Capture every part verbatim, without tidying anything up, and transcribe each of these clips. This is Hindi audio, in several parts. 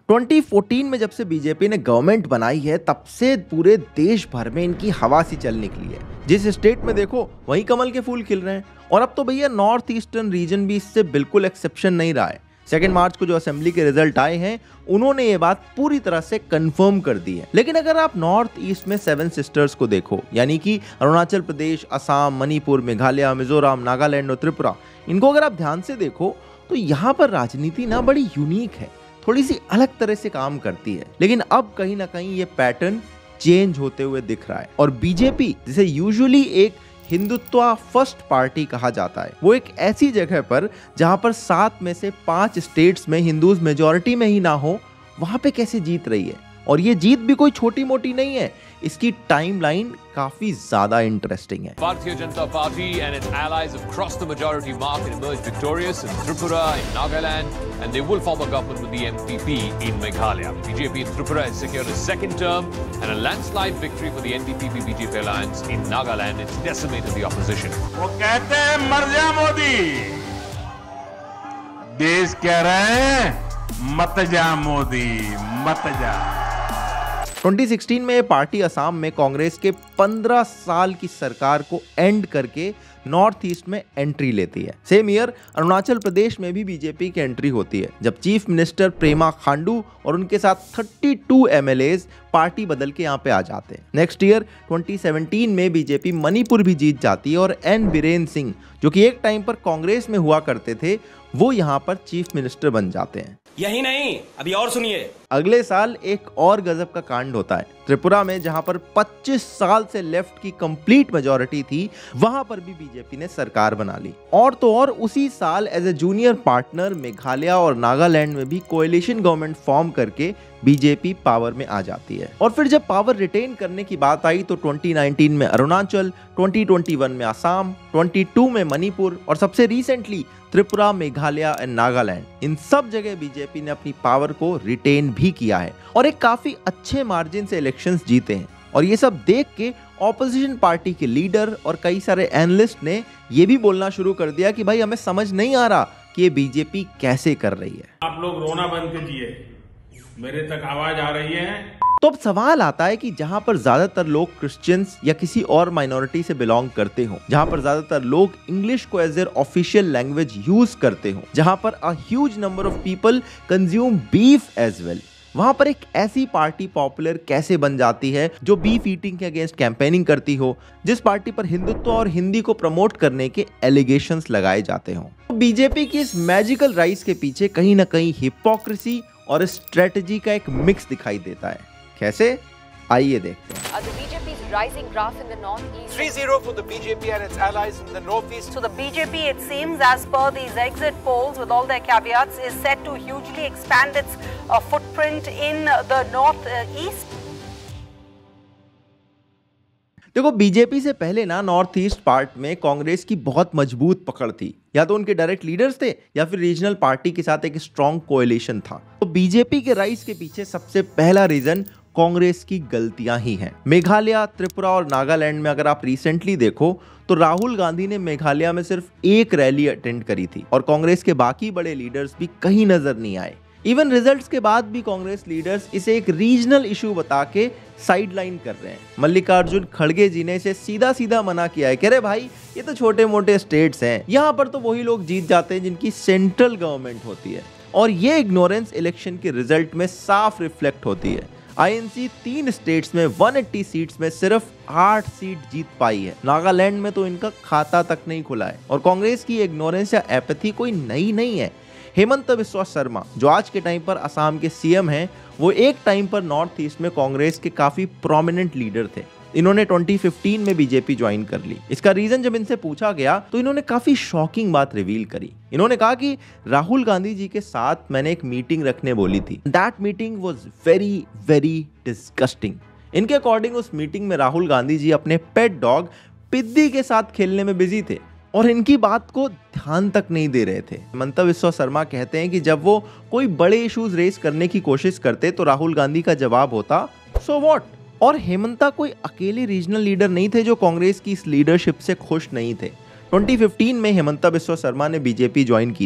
दो हज़ार चौदह में जब से बीजेपी ने गवर्नमेंट बनाई है तब से पूरे देश भर में इनकी हवा सी चल निकली है। जिस स्टेट में देखो वहीं कमल के फूल खिल रहे हैं। और अब तो भैया नॉर्थ ईस्टर्न रीजन भी इससे बिल्कुल एक्सेप्शन नहीं रहा है। सेकेंड मार्च को जो असेंबली के रिजल्ट आए हैं उन्होंने ये बात पूरी तरह से कंफर्म कर दी है। लेकिन अगर आप नॉर्थ ईस्ट में सेवन सिस्टर्स को देखो, यानी कि अरुणाचल प्रदेश, असम, मणिपुर, मेघालय, मिजोरम, नागालैंड और त्रिपुरा, इनको अगर आप ध्यान से देखो तो यहाँ पर राजनीति ना बड़ी यूनिक है, थोड़ी सी अलग तरह से काम करती है। लेकिन अब कहीं ना कहीं ये पैटर्न चेंज होते हुए दिख रहा है और बीजेपी, जिसे यूजुअली एक हिंदुत्व फर्स्ट पार्टी कहा जाता है, वो एक ऐसी जगह पर जहां पर सात में से पांच स्टेट्स में हिंदूज मेजॉरिटी में ही ना हो, वहां पे कैसे जीत रही है। और ये जीत भी कोई छोटी मोटी नहीं है, इसकी टाइमलाइन काफी ज्यादा इंटरेस्टिंग है। Bharatiya Janata Party and its allies have crossed the majority mark and emerged victorious in Tripura, in Nagaland, and they will form a government with the M P P in Meghalaya. B J P in Tripura has secured a second term and a landslide victory for the N D P P B J P alliance in Nagaland. It's decimated the opposition. वो कहते हैं मर जा मोदी, देश कह रहे हैं मत जा मोदी, मत जा। दो हज़ार सोलह में ये पार्टी असम में कांग्रेस के पंद्रह साल की सरकार को एंड करके नॉर्थ ईस्ट में एंट्री लेती है। सेम ईयर अरुणाचल प्रदेश में भी बीजेपी की एंट्री होती है, जब चीफ मिनिस्टर पेमा खांडू और उनके साथ बत्तीस एमएलएज पार्टी बदल के यहाँ पे आ जाते हैं। नेक्स्ट ईयर दो हज़ार सत्रह में बीजेपी मणिपुर भी जीत जाती है और एन बीरेन सिंह, जो कि एक टाइम पर कांग्रेस में हुआ करते थे, वो यहाँ पर चीफ मिनिस्टर बन जाते हैं। यही नहीं, अभी और सुनिए। अगले साल एक और गजब का कांड होता है। त्रिपुरा में जहां पर पच्चीस साल से लेफ्ट की कंप्लीट मेजॉरिटी थी, वहां पर भी बीजेपी ने सरकार बना ली। और तो और उसी साल as a junior partner Meghalaya और नागालैंड में भी कोएलिशन गवर्नमेंट फॉर्म करके बीजेपी पावर में आ जाती है। और फिर जब पावर रिटेन करने की बात आई तो दो हज़ार उन्नीस में अरुणाचल, दो हज़ार इक्कीस में असम, दो हज़ार बाईस में मणिपुर और सबसे रिसेंटली त्रिपुरा, मेघालय एंड नागालैंड, इन सब जगह बीजेपी ने अपनी पावर को रिटेन भी किया है और एक काफी अच्छे मार्जिन से इलेक्शंस जीते हैं। और ये सब देख के ऑपोजिशन पार्टी के लीडर और कई सारे एनालिस्ट ने ये भी बोलना शुरू कर दिया कि भाई हमें समझ नहीं आ रहा कि ये बीजेपी कैसे कर रही है। आप लोग रोना बंद कीजिए, मेरे तक आवाज आ रही है। तो अब सवाल आता है कि जहां पर ज्यादातर लोग क्रिश्चियंस या किसी और माइनॉरिटी से बिलोंग करते हो, जहां पर ज्यादातर लोग इंग्लिश को as an official language use करते हो, जहां पर a huge number of people consume beef as well, वहां पर एक ऐसी पार्टी पॉपुलर कैसे बन जाती है जो बीफ ईटिंग के अगेंस्ट कैंपेनिंग करती हो, जिस पार्टी पर हिंदुत्व और हिंदी को प्रमोट करने के एलिगेशंस लगाए जाते हो। तो बीजेपी की इस मैजिकल राइज के पीछे कहीं ना कहीं हिपोक्रेसी और स्ट्रेटजी का एक मिक्स दिखाई देता है। कैसे, आइए देखते हैं। Uh, the B J P's rising graph in the northeast. three zero for the B J P and its allies in the northeast. So the B J P, it seems, as per these exit polls, with all their caveats, is set to hugely expand its uh, footprint in the northeast. देखो, बीजेपी से पहले ना नॉर्थ ईस्ट पार्ट में कांग्रेस की बहुत मजबूत पकड़ थी। या तो उनके डायरेक्ट लीडर्स थे या फिर रीजनल पार्टी के साथ एक स्ट्रॉन्ग कोएलिशन था। तो बीजेपी के राइज के पीछे सबसे पहला रीजन कांग्रेस की गलतियां ही हैं। मेघालय, त्रिपुरा और नागालैंड में अगर आप रिसेंटली देखो तो राहुल गांधी ने मेघालय में सिर्फ एक रैली अटेंड करी थी और कांग्रेस के बाकी बड़े लीडर्स भी कहीं नजर नहीं आए। इवन रिजल्ट्स के बाद भी कांग्रेस लीडर्स इसे एक रीजनल इशू बता के साइडलाइन कर रहे हैं। मल्लिकार्जुन खड़गे जी ने इसे सीधा सीधा मना किया है कि अरे भाई ये तो छोटे मोटे स्टेट्स हैं, यहाँ पर तो वही लोग जीत जाते हैं जिनकी सेंट्रल गवर्नमेंट होती है। और ये इग्नोरेंस इलेक्शन के रिजल्ट में साफ रिफ्लेक्ट होती है। आईएनसी तीन स्टेट्स में एक सौ अस्सी सीट्स में सिर्फ आठ सीट जीत पाई है। नागालैंड में तो इनका खाता तक नहीं खुला है। और कांग्रेस की इग्नोरेंस या एपैथी कोई नई नहीं है। हेमंत बिस्वा शर्मा, जो आज के टाइम पर असम के सीएम हैं, वो एक टाइम पर नॉर्थ ईस्ट में कांग्रेस के काफी प्रोमिनेंट लीडर थे। इन्होंने दो हज़ार पंद्रह में बीजेपी ज्वाइन कर ली। इसका रीजन जब इनसे पूछा गया तो इन्होंने काफी शॉकिंग बात रिवील करी। इन्होंने कहा कि राहुल गांधी जी के साथ मैंने एक मीटिंग रखने बोली थी। That meeting was very very disgusting. इनके अकॉर्डिंग उस मीटिंग में राहुल गांधी जी अपने पेट डॉग पिद्दी के साथ खेलने में बिजी थे और इनकी बात को ध्यान तक नहीं दे रहे थे। हेमंत बिस्वा शर्मा कहते हैं कि जब वो कोई बड़े इश्यूज रेस करने की कोशिश करते तो राहुल गांधी का जवाब होता सो व्हाट। और हेमंता कोई अकेले रीजनल लीडर नहीं थे जो कांग्रेस की इस लीडरशिप से खुश नहीं थे। दो हज़ार पंद्रह में हेमंत बिस्वा शर्मा ने बीजेपी ज्वाइन की थी।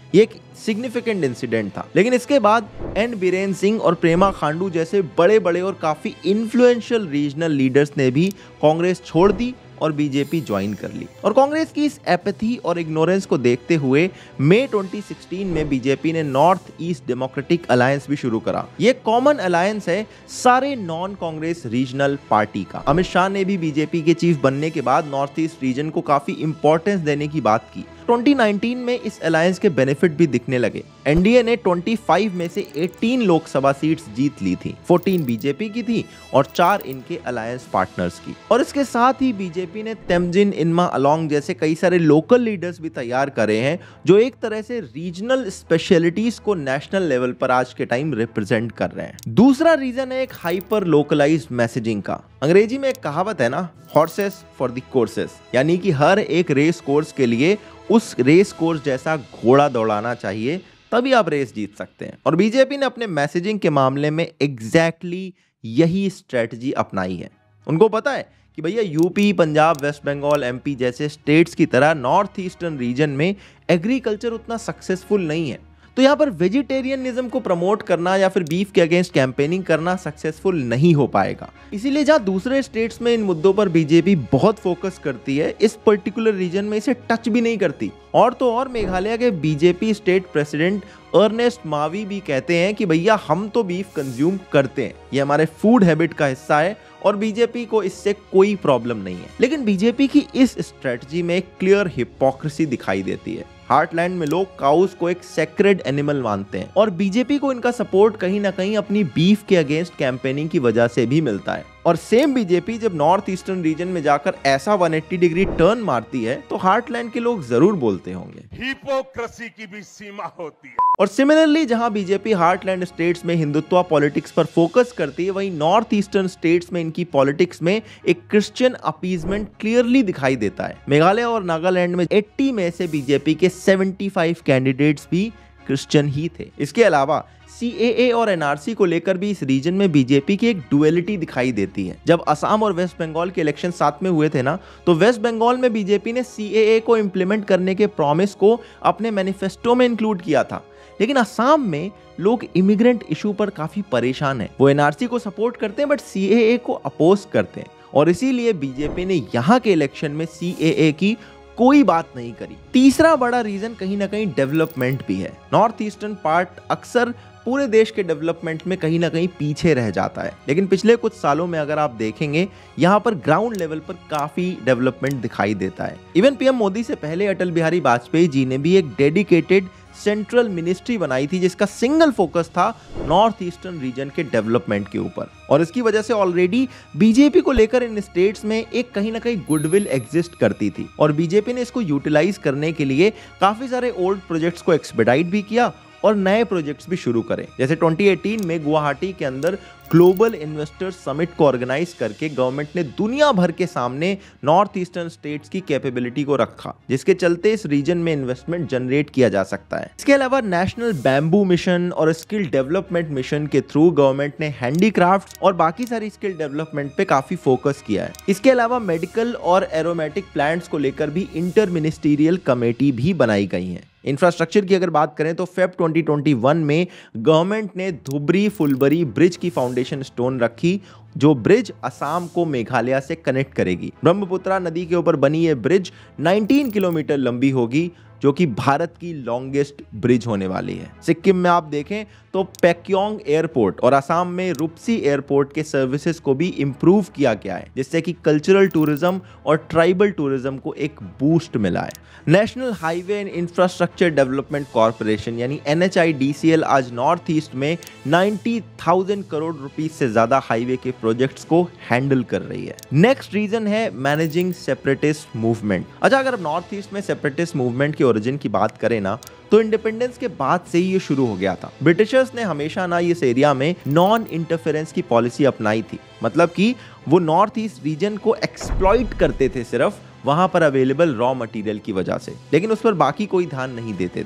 ये एक सिग्निफिकेंट इंसिडेंट था। लेकिन इसके बाद एन बीरेन सिंह और प्रेमा खांडू जैसे बड़े बड़े और काफी इन्फ्लुएंशियल रीजनल लीडर्स ने भी कांग्रेस छोड़ दी और बीजेपी ज्वाइन कर ली। और कांग्रेस की इस एपैथी और इग्नोरेंस को देखते हुए मई ट्वेंटी सिक्सटीन में बीजेपी ने नॉर्थ ईस्ट डेमोक्रेटिक अलायंस भी शुरू करा। ये कॉमन अलायंस है सारे नॉन कांग्रेस रीजनल पार्टी का। अमित शाह ने भी बीजेपी के चीफ बनने के बाद नॉर्थ ईस्ट रीजन को काफी इंपॉर्टेंस देने की बात की। ट्वेंटी नाइनटीन में इस अलायंस के बेनिफिट भी दिखने लगे। एनडीए ने पच्चीस में से अठारह लोकसभा सीट्स जीत ली थी, चौदह बीजेपी की थी और चार इनके अलायंस पार्टनर्स की। और इसके साथ ही बीजेपी ने तेमजिन इनमा अलोंग जैसे कई सारे लोकल लीडर्स भी तैयार करे हैं जो एक तरह से रीजनल स्पेशलिटीज को नेशनल लेवल पर आज के टाइम रिप्रेजेंट कर रहे हैं। दूसरा रीजन है एक हाइपर लोकलाइज्ड मैसेजिंग का। अंग्रेजी में एक कहावत है ना, हॉर्सेस फॉर द कोर्सेस, यानी कि हर एक रेस कोर्स के लिए उस रेस कोर्स जैसा घोड़ा दौड़ाना चाहिए, तभी आप रेस जीत सकते हैं। और बीजेपी ने अपने मैसेजिंग के मामले में एग्जैक्टली यही स्ट्रेटजी अपनाई है। उनको पता है कि भैया UP, Punjab, west Bengal, MP जैसे स्टेट्स की तरह नॉर्थ ईस्टर्न रीजन में एग्रीकल्चर उतना सक्सेसफुल नहीं है, तो यहाँ पर वेजिटेरियनिज्म को प्रमोट करना या फिर बीफ के अगेंस्ट कैंपेनिंग करना सक्सेसफुल नहीं हो पाएगा। इसीलिए जहाँ दूसरे स्टेट्स में इन मुद्दों पर बीजेपी बहुत फोकस करती है, इस पर्टिकुलर रीजन में इसे टच भी नहीं करती। और तो और मेघालय के BJP state president Ernest Mawi भी कहते हैं कि भैया हम तो बीफ कंज्यूम करते हैं, ये हमारे फूड हैबिट का हिस्सा है और बीजेपी को इससे कोई प्रॉब्लम नहीं है। लेकिन बीजेपी की इस स्ट्रेटजी में एक क्लियर हिपोक्रेसी दिखाई देती है। हार्टलैंड में लोग काउस को एक सेक्रेड एनिमल मानते हैं और बीजेपी को इनका सपोर्ट कहीं ना कहीं अपनी बीफ के अगेंस्ट कैंपेनिंग की वजह से भी मिलता है। और सेम बीजेपी जब नॉर्थ ईस्टर्न रीजन में जाकर ऐसा एक सौ अस्सी डिग्री टर्न मारती है तो हार्टलैंड के लोग जरूर बोलते होंगे, हिपोक्रेसी की भी सीमा होती है। और सिमिलरली जहां बीजेपी हार्टलैंड स्टेट्स में हिंदुत्व पॉलिटिक्स पर फोकस करती है, वहीं नॉर्थ ईस्टर्न स्टेट्स में इनकी पॉलिटिक्स में एक क्रिश्चियन अपीजमेंट क्लियरली दिखाई देता है। मेघालय और नागालैंड में अस्सी में से बीजेपी के पचहत्तर कैंडिडेट्स भी क्रिश्चियन ही थे। इसके अलावा सीएए और एनआरसी को लेकर भी इस रीजन में बीजेपी की एक डुअलिटी दिखाई देती है। जब असम और वेस्ट बंगाल के इलेक्शन साथ में हुए थे ना, तो वेस्ट बंगाल में बीजेपी ने सीएए को इंप्लीमेंट करने के प्रॉमिस को अपने मैनिफेस्टो में इंक्लूड किया था। लेकिन असम में लोग इमिग्रेंट इशू पर काफी परेशान हैं। वो एनआरसी को सपोर्ट करते हैं बट सीएए को अपोज करते हैं और इसीलिए बीजेपी ने यहाँ के इलेक्शन में सीएए की कोई बात नहीं करी। तीसरा बड़ा रीजन कहीं ना कहीं डेवलपमेंट भी है। नॉर्थ ईस्टर्न पार्ट अक्सर पूरे देश के डेवलपमेंट में कहीं ना कहीं पीछे रह जाता है, लेकिन पिछले कुछ सालों में अगर आप देखेंगे यहाँ पर ग्राउंड लेवल पर काफी डेवलपमेंट दिखाई देता है। इवन पीएम मोदी से पहले अटल बिहारी वाजपेयी जी ने भी एक डेडिकेटेड सेंट्रल मिनिस्ट्री बनाई थी जिसका सिंगल फोकस था नॉर्थ ईस्टर्न रीजन के डेवलपमेंट के ऊपर। और इसकी वजह से ऑलरेडी बीजेपी को लेकर इन स्टेट्स में एक कहीं ना कहीं गुडविल एग्जिस्ट करती थी और बीजेपी ने इसको यूटिलाइज करने के लिए काफी सारे ओल्ड प्रोजेक्ट्स को एक्सपेडाइट भी किया और नए प्रोजेक्ट्स भी शुरू करें। जैसे ट्वेंटी एटीन में गुवाहाटी के अंदर ग्लोबल इन्वेस्टर्स समिट को ऑर्गेनाइज करके गवर्नमेंट ने दुनिया भर के सामने नॉर्थ ईस्टर्न स्टेट्स की कैपेबिलिटी को रखा, जिसके चलते इस रीजन में इन्वेस्टमेंट जनरेट किया जा सकता है। इसके अलावा नेशनल बैम्बू मिशन और स्किल डेवलपमेंट मिशन के थ्रू गवर्नमेंट ने हैंडीक्राफ्ट और बाकी सारी स्किल डेवलपमेंट पे काफी फोकस किया है। इसके अलावा मेडिकल और एरोमेटिक प्लांट्स को लेकर भी इंटर मिनिस्टीरियल कमेटी भी बनाई गई है। इंफ्रास्ट्रक्चर की अगर बात करें तो फेब ट्वेंटी ट्वेंटी वन में गवर्नमेंट ने धुबरी फुलबरी ब्रिज की फाउंडेशन स्टोन रखी, जो ब्रिज असम को मेघालय से कनेक्ट करेगी। ब्रह्मपुत्रा नदी के ऊपर बनी ये ब्रिज उन्नीस किलोमीटर लंबी होगी, जो कि भारत की लॉन्गेस्ट ब्रिज होने वाली है। सिक्किम में आप देखें तो पैक्योंग एयरपोर्ट और असम में रुपसी एयरपोर्ट के सर्विसेज को भी इंप्रूव किया गया है, जिससे कि कल्चरल टूरिज्म और ट्राइबल टूरिज्म को एक बूस्ट मिला है। National highway and infrastructure development corporation यानी एनएचआईडीसीएल आज नॉर्थ ईस्ट में नब्बे हज़ार करोड़ रुपीस से ज्यादा हाईवे के प्रोजेक्ट्स को हैंडल कर रही है। नेक्स्ट रीजन है मैनेजिंग सेपरेटिस्ट मूवमेंट। अच्छा, अगर अब नॉर्थ ईस्ट में सेपरेटिस्ट मूवमेंट के ओरिजिन की बात करें ना, तो इंडिपेंडेंस के बाद से ही ये शुरू हो गया था। ब्रिटिशर्स ने हमेशा ना इस एरिया में नॉन इंटरफेरेंस की पॉलिसी अपनाई थी, मतलब कि वो नॉर्थ ईस्ट रीजन को एक्सप्लॉइट करते थे सिर्फ वहां पर अवेलेबल रॉ मटेरियल की वजह से, लेकिन उस पर बाकी कोई ध्यान नहीं देते थे।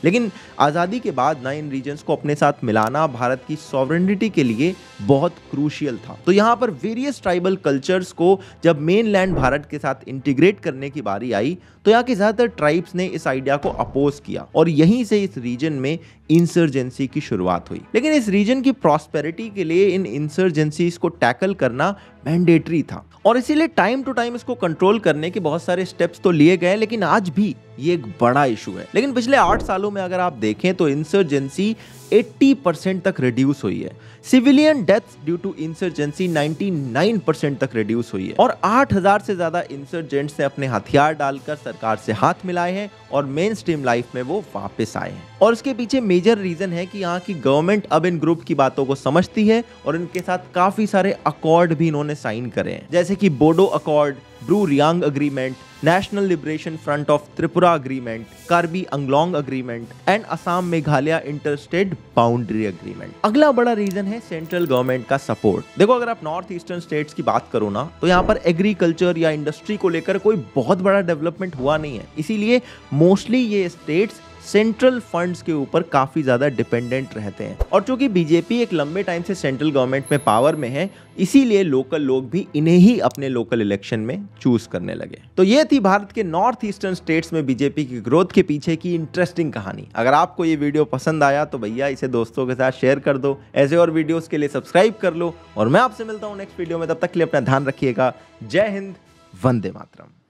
लेकिन आज़ादी के बाद ना इन रीजन्स को अपने साथ मिलाना भारत की सॉवरेनिटी के लिए बहुत क्रूशियल था। तो यहाँ पर वेरियस ट्राइबल कल्चर्स को जब मेनलैंड भारत के साथ इंटीग्रेट करने की बारी आई तो यहाँ के ज़्यादातर ट्राइब्स ने इस आइडिया को अपोज किया और यहीं से इस रीजन में इंसर्जेंसी की शुरुआत हुई। लेकिन इस रीजन की प्रॉस्पेरिटी के लिए इन इंसर्जेंसीज को टैकल करना मैंडेटरी था और इसीलिए टाइम टू टाइम इसको कंट्रोल करने के बहुत सारे स्टेप्स तो लिए गए, लेकिन आज भी ये एक बड़ा इशू है। लेकिन पिछले आठ सालों में अगर आप देखें तो इंसर्जेंसी अस्सी परसेंट तक रिड्यूस हुई है, civilian deaths due to insurgency निन्यानवे परसेंट तक रिड्यूस हुई है और आठ हज़ार से ज्यादा इंसर्जेंट्स ने अपने हथियार डालकर सरकार से हाथ मिलाए हैं और मेन स्ट्रीम लाइफ में वो वापस आए हैं। और इसके पीछे मेजर रीजन है कि यहाँ की गवर्नमेंट अब इन ग्रुप की बातों को समझती है और इनके साथ काफी सारे अकॉर्ड भी इन्होंने साइन करे हैं, जैसे कि Bodo accord, Bru Reang agreement, national liberation front of Tripura agreement, Karbi Anglong agreement and Assam Meghalaya interstate boundary agreement. अगला बड़ा रीजन है सेंट्रल गवर्नमेंट का सपोर्ट। देखो, अगर आप नॉर्थ ईस्टर्न स्टेट्स की बात करो ना तो यहाँ पर एग्रीकल्चर या इंडस्ट्री को लेकर कोई बहुत बड़ा डेवलपमेंट हुआ नहीं है, इसीलिए मोस्टली ये स्टेट्स सेंट्रल फंड्स के ऊपर काफी ज्यादा डिपेंडेंट रहते हैं। और चूंकि बीजेपी एक लंबे टाइम से सेंट्रल गवर्नमेंट में पावर में है, इसीलिए लोकल लोग भी इन्हें ही अपने लोकल इलेक्शन में चूज करने लगे। तो ये थी भारत के नॉर्थ ईस्टर्न स्टेट्स में बीजेपी की ग्रोथ के पीछे की इंटरेस्टिंग कहानी। अगर आपको ये वीडियो पसंद आया तो भैया इसे दोस्तों के साथ शेयर कर दो, ऐसे और वीडियोस के लिए सब्सक्राइब कर लो और मैं आपसे मिलता हूँ नेक्स्ट वीडियो में। तब तक के लिए अपना ध्यान रखिएगा। जय हिंद, वंदे मातरम।